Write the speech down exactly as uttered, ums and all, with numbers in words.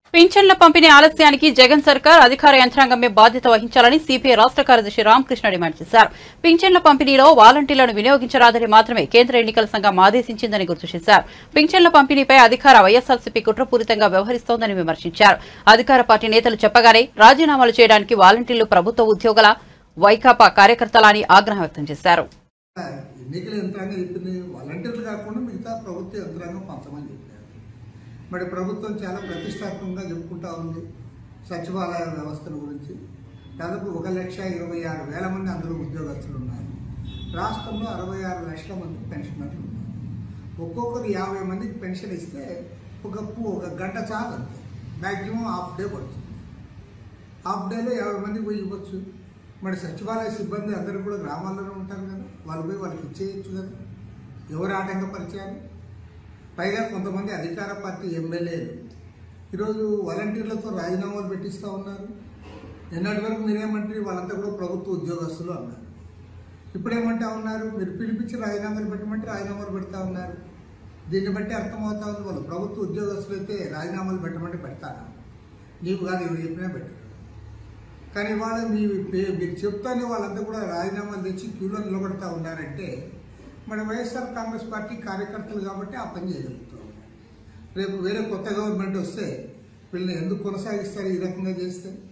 పింఛన్ల పంపిణీ ఆలస్యానికి జగన్ సర్కార్ అధికార యంత్రాంగమే బాధ్యత వహించాలని సిపిఐ రాష్ట్ర కార్యదర్శి రామకృష్ణ డిమాండ్ చేశారు. పింఛన్ల పంపిణీలో వాలంటీర్లను వినియోగించరాదని మాత్రమే కేంద్ర ఎన్నికల సంఘం ఆదేశించిందని గుర్తు చేశారు. పింఛన్ల పంపిణీపై అధికార వైఎస్ఆర్సీపీ కుట్రపూరితంగా వ్యవహరిస్తోందని విమర్శించారు. అధికార పార్టీ నేతలు చెప్పగానే రాజీనామాలు చేయడానికి వాలంటీర్లు ప్రభుత్వ ఉద్యోగుల వైకాపా కార్యకర్తలని ఆగ్రహం వ్యక్తం చేశారు. ఎన్నికల యంత్రాంగం చెప్పింది వాలంటీర్లు కాకుండా మిగతా ప్రభుత్వ యంత్రాంగం పంచమని చెప్పారు. మరి ప్రభుత్వం చాలా ప్రతిష్టాత్మకంగా చెప్పుకుంటా ఉంది సచివాలయ వ్యవస్థల గురించి. దాదాపు ఒక లక్ష ఇరవై ఆరు వేల మంది అందులో ఉద్యోగస్తులు ఉన్నారు. రాష్ట్రంలో అరవై ఆరు లక్షల మంది పెన్షనర్లు ఉన్నారు. ఒక్కొక్కరు యాభై మందికి పెన్షన్ ఇస్తే ఒక ఒక గంట చాలు అంతే, మ్యాక్సిమం హాఫ్ డే పడుతుంది. హాఫ్ డేలో యాభై మందికి పోయి ఇవ్వచ్చు. మరి సచివాలయ సిబ్బంది అందరూ కూడా గ్రామాల్లోనే ఉంటారు కదా, వాళ్ళు పోయి వాళ్ళకి ఇచ్చేయచ్చు కదా, ఎవరు ఆటంకపరిచారు? పైగా కొంతమంది అధికార పార్టీ ఎమ్మెల్యేలు ఈరోజు వాలంటీర్లతో రాజీనామాలు పెట్టిస్తూ ఉన్నారు. నిన్నటి వరకు మీరేమంటారు, వాళ్ళంతా కూడా ప్రభుత్వ ఉద్యోగస్తులు అన్నారు. ఇప్పుడేమంటా ఉన్నారు, మీరు పిలిపించి రాజీనామాలు పెట్టమంటే రాజీనామాలు పెడతా ఉన్నారు. దీన్ని బట్టి అర్థమవుతా ఉంది వాళ్ళు ప్రభుత్వ ఉద్యోగస్తులు అయితే రాజీనామాలు పెట్టమంటే పెడతారా? నీవు కాదు ఎవరు చెప్పినా పెట్టరు. కానీ వాళ్ళు మీ మీరు చెప్తానే వాళ్ళంతా కూడా రాజీనామాలు తెచ్చి క్యూలో నిలబడతా ఉన్నారంటే మన వైఎస్ఆర్ కాంగ్రెస్ పార్టీ కార్యకర్తలు కాబట్టి ఆ పని చేయగలుగుతాం. రేపు వేరే కొత్త గవర్నమెంట్ వస్తే వీళ్ళని ఎందుకు కొనసాగిస్తారు ఈ రకంగా చేస్తే?